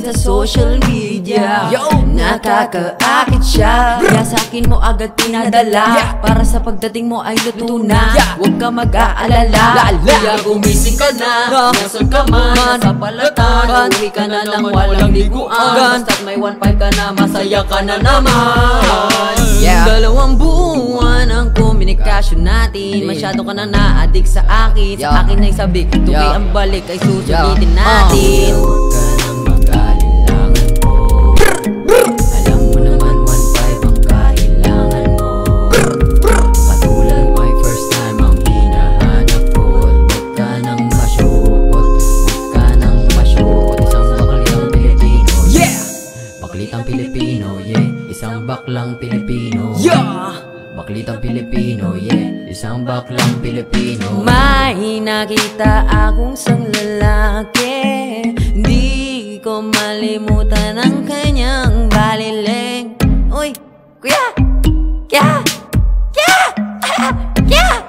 sa social media. Nakakaakit siya, kaya sa'kin mo agad pinadala, para sa pagdating mo ay luto na. Huwag ka mag-aalala, kaya gumising ka na, nasaan ka man, nasa palatan, uwi ka na lang walang liguan, basta't may 1.5 ka na, masaya ka na naman. 2 buwan ang komunikasyon natin, masyado ka na na-addict sa akin. Sa akin ay sabi, tuloy ang balik ay susulitin natin. Huwag ka nang mag-alilangan mo, alam mo naman 1.5 ang kailangan mo. Katulad my first time ang hinahanap ko. Huwag ka nang masyukot, huwag ka nang masyukot. Isang Pilipino, isang baklang Pilipino. Baklitang Pilipino, isang baklang Pilipino. May nakita akong isang lalaki, di ko malimutan ang kanyang baliling. Uy, kuya! Kya! Kya! Kya!